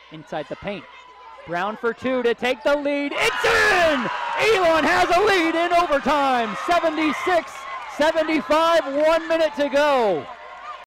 inside the paint. Brown for two to take the lead. It's in! Elon has a lead in overtime. 76-75, 1 minute to go.